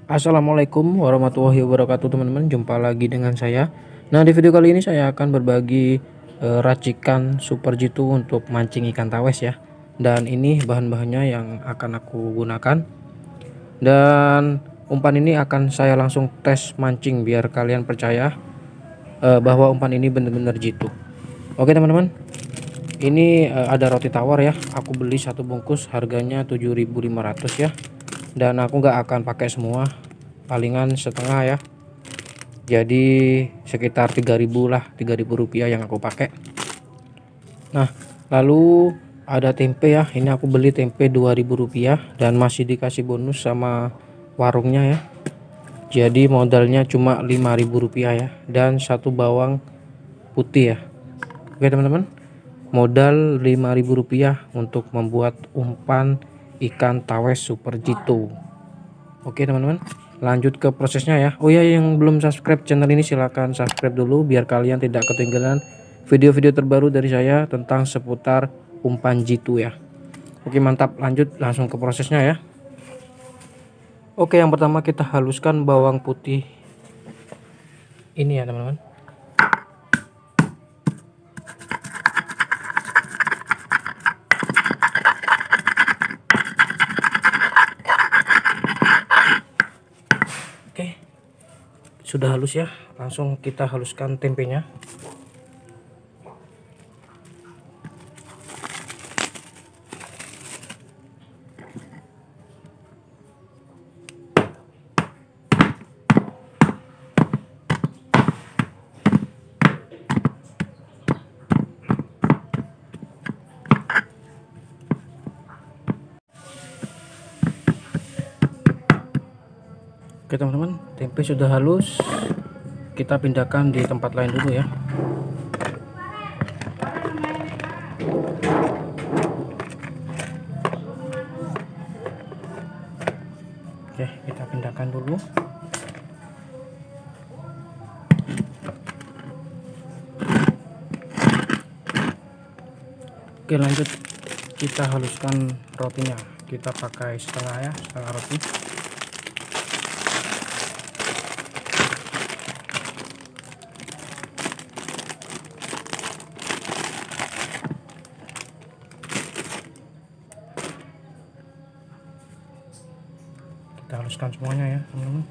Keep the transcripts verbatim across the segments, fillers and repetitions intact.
Assalamualaikum warahmatullahi wabarakatuh teman-teman, jumpa lagi dengan saya. Nah, di video kali ini saya akan berbagi eh, racikan super jitu untuk mancing ikan tawes ya. Dan ini bahan-bahannya yang akan aku gunakan. Dan umpan ini akan saya langsung tes mancing biar kalian percaya eh, bahwa umpan ini benar-benar jitu. Oke teman-teman, ini eh, ada roti tawar ya. Aku beli satu bungkus, harganya tujuh ribu lima ratus ya. Dan aku nggak akan pakai semua, palingan setengah ya, jadi sekitar tiga ribu lah, tiga ribu rupiah yang aku pakai. Nah, lalu ada tempe ya, ini aku beli tempe dua ribu rupiah dan masih dikasih bonus sama warungnya ya, jadi modalnya cuma lima ribu rupiah ya. Dan satu bawang putih ya. Oke teman-teman, modal lima ribu rupiah untuk membuat umpan ikan tawes super jitu. Oke teman-teman, lanjut ke prosesnya ya. Oh ya, yang belum subscribe channel ini silahkan subscribe dulu biar kalian tidak ketinggalan video-video terbaru dari saya tentang seputar umpan jitu ya. Oke mantap, lanjut langsung ke prosesnya ya. Oke, yang pertama kita haluskan bawang putih ini ya teman-teman. Oke, sudah halus ya, langsung kita haluskan tempenya. Oke teman-teman, tempe sudah halus, kita pindahkan di tempat lain dulu ya. Oke, kita pindahkan dulu. Oke, lanjut kita haluskan rotinya. Kita pakai setengah ya, setengah roti. Kita haluskan semuanya ya teman-teman.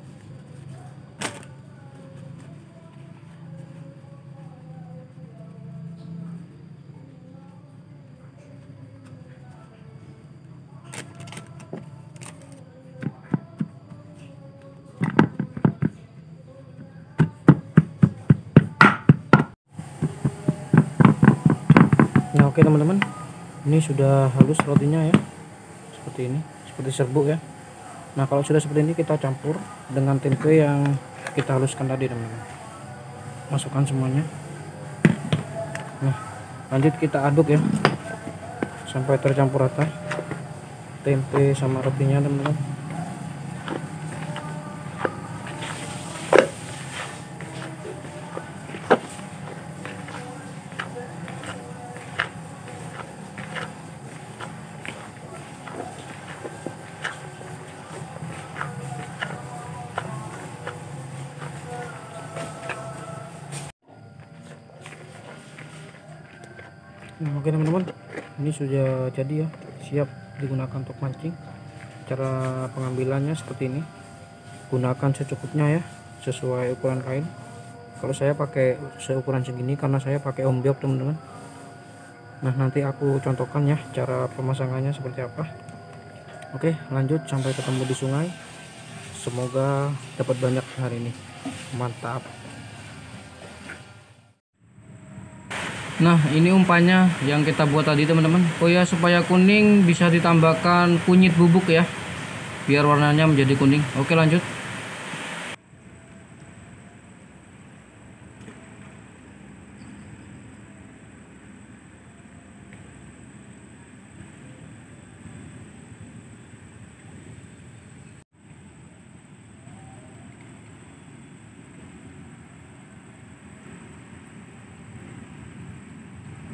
Nah oke teman-teman, ini sudah halus rotinya ya, seperti ini, seperti serbuk ya. Nah kalau sudah seperti ini kita campur dengan tempe yang kita haluskan tadi teman-teman, masukkan semuanya. Nah lanjut kita aduk ya sampai tercampur rata tempe sama rotinya teman-teman. Nah, oke teman-teman, ini sudah jadi ya, siap digunakan untuk mancing. Cara pengambilannya seperti ini, gunakan secukupnya ya, sesuai ukuran kain. Kalau saya pakai seukuran segini karena saya pakai ombyok teman-teman. Nah nanti aku contohkan ya cara pemasangannya seperti apa. Oke lanjut, sampai ketemu di sungai. Semoga dapat banyak hari ini, mantap. Nah ini umpannya yang kita buat tadi teman-teman. Oh ya, supaya kuning bisa ditambahkan kunyit bubuk ya, biar warnanya menjadi kuning. Oke lanjut.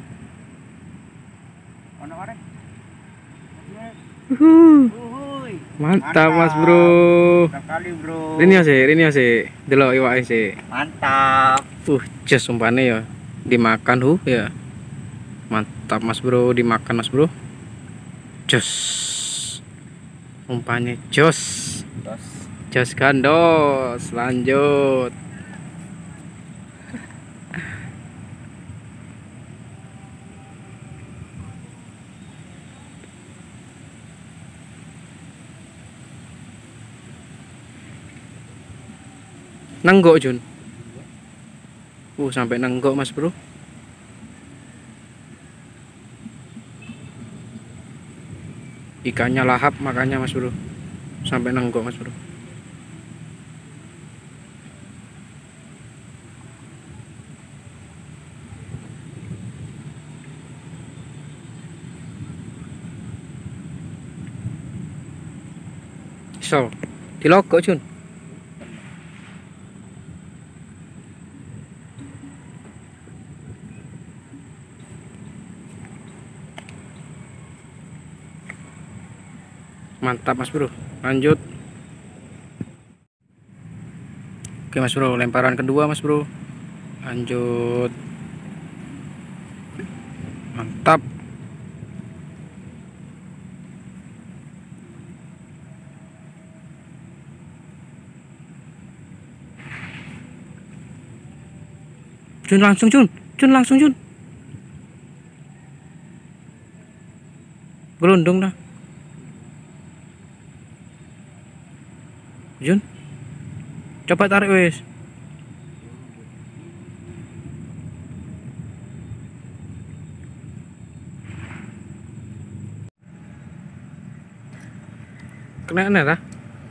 Uhuh. Mantap, Mas Bro. Sekali, Bro. Rini sih, rini sih. Delok iwake sih. Mantap. Uh, just umpane ya. Dimakan hu ya. Mantap, Mas Bro, dimakan, Mas Bro. Jos. Umpannya jos. Jos. Jos gandos. Lanjut. Nenggok Jun. Uh sampai nenggok Mas Bro. Ikannya lahap makanya Mas Bro. Sampai nenggok Mas Bro. So, dilogok Jun. Mantap Mas Bro, lanjut. Oke Mas Bro, lemparan kedua Mas Bro, lanjut. Mantap. Jun langsung Jun, Jun langsung Jun. Gelundung dah. Jun, coba tarik wes. Kena nih lah.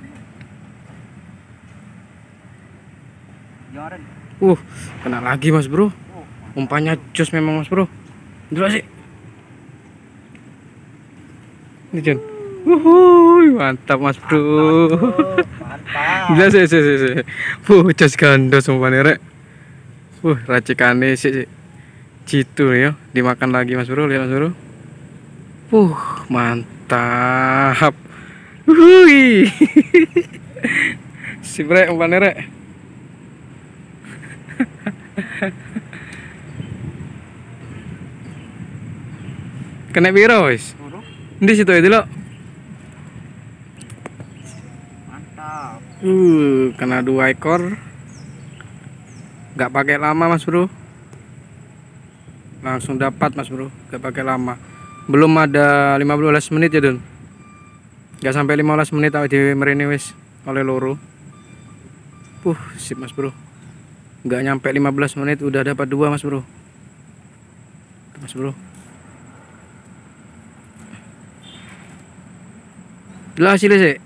Uh, kena lagi Mas Bro. Umpannya jos memang Mas Bro. Dulu sih. Ini Jun. Wuhui, mantap Mas Bro. Mantap. Gila sih sih sih. Wuh, jos gandos umpannya rek. Wuh, racikane sih. Jitu ya, dimakan lagi Mas Bro, lihat Mas Bro. Uh, mantap. Wuhui. Si rek umpannya rek. Kena biru wis. Di situ ya dulu. Mantap. Uh, kena dua ekor. Gak pakai lama Mas Bro. Langsung dapat Mas Bro, gak pakai lama. Belum ada lima belas menit ya Don. Gak sampai lima belas menit awake dhewe mrene wis oleh loro. Uh, sip Mas Bro. Gak nyampe lima belas menit udah dapat dua Mas Bro. Mas Bro. Lah hasilnya sih.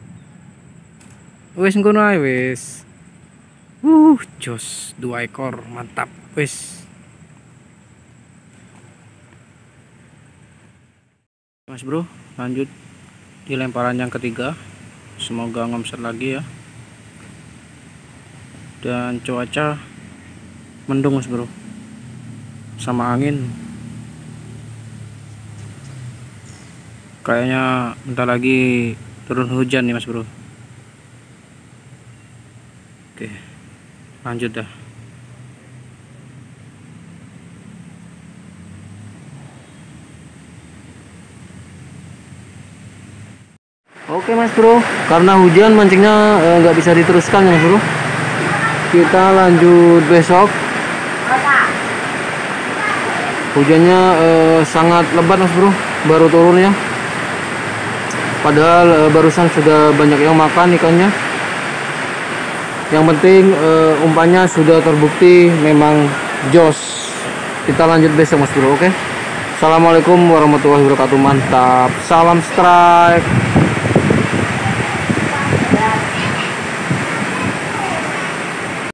Wes ngono ae wes. Uh, jos dua ekor, mantap. Wes. Mas Bro, lanjut di lemparan yang ketiga. Semoga ngomset lagi ya. Dan cuaca mendung Mas Bro. Sama angin. Kayaknya bentar lagi turun hujan nih Mas Bro. Oke, lanjut dah. Oke Mas Bro, karena hujan mancingnya nggak e, bisa diteruskan ya Mas Bro. Kita lanjut besok. Hujannya e, sangat lebat Mas Bro, baru turun ya. Padahal e, barusan sudah banyak yang makan ikannya. Yang penting e, umpannya sudah terbukti memang jos. Kita lanjut besok Mas Bro, oke? Assalamualaikum warahmatullahi wabarakatuh. Mantap. Salam strike.